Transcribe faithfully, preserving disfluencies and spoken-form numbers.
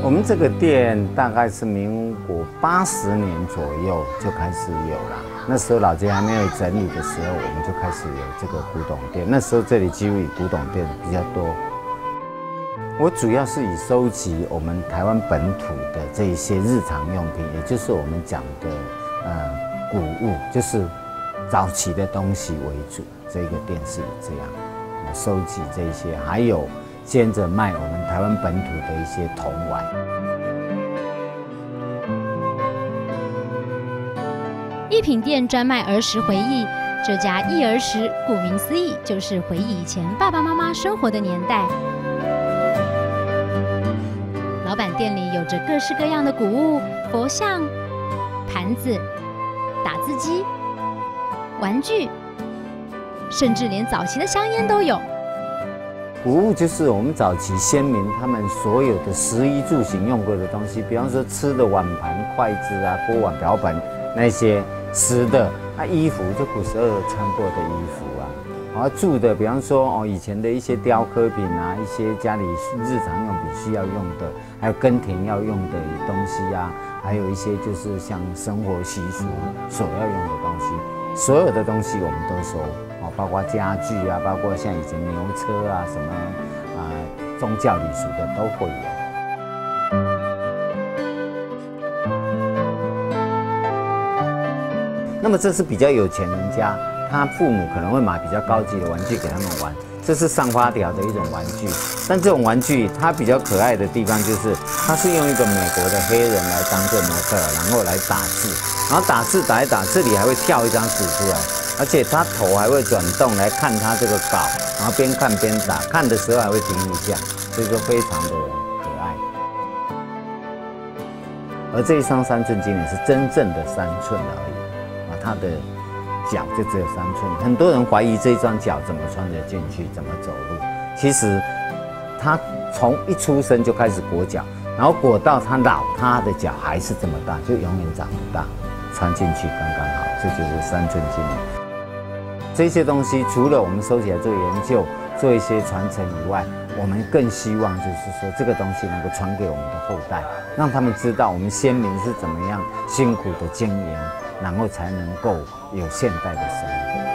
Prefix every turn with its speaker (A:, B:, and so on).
A: 我们这个店大概是民国八十年左右就开始有了。那时候老街还没有整理的时候，我们就开始有这个古董店。那时候这里几乎以古董店比较多。我主要是以收集我们台湾本土的这一些日常用品，也就是我们讲的呃古物，就是早期的东西为主。这个店是以这样，我收集这一些，还有接着卖我们台湾本土的一些铜碗。
B: 艺品店专卖儿时回忆，这家忆儿时，顾名思义，就是回忆以前爸爸妈妈生活的年代。老板店里有着各式各样的古物、佛像、盘子、打字机、玩具，甚至连早期的香烟都有。
A: 古物就是我们早期先民他们所有的食衣住行用过的东西，比方说吃的碗盘、筷子啊、锅碗瓢盆那些食的，啊衣服就古时候穿过的衣服啊，然后住的，比方说哦以前的一些雕刻品啊，一些家里日常用品需要用的，还有耕田要用的东西啊，还有一些就是像生活习俗所要用的东西，所有的东西我们都收。包括家具啊，包括像以前牛车啊，什么啊、呃、宗教礼俗的都会有。那么这是比较有钱人家，他父母可能会买比较高级的玩具给他们玩，这是上发条的一种玩具。但这种玩具它比较可爱的地方就是，它是用一个美国的黑人来当做模特，然后来打字，然后打字打一打，这里还会跳一张纸出来。而且他头还会转动来看他这个稿，然后边看边打，看的时候还会停一下，所以说非常的可爱。而这一双三寸金莲是真正的三寸而已，啊，它的脚就只有三寸。很多人怀疑这一双脚怎么穿得进去，怎么走路。其实他从一出生就开始裹脚，然后裹到他老，他的脚还是这么大，就永远长不大，穿进去刚刚好，这就是三寸金莲。这些东西除了我们收起来做研究、做一些传承以外，我们更希望就是说这个东西能够传给我们的后代，让他们知道我们先民是怎么样辛苦的经营，然后才能够有现代的生活。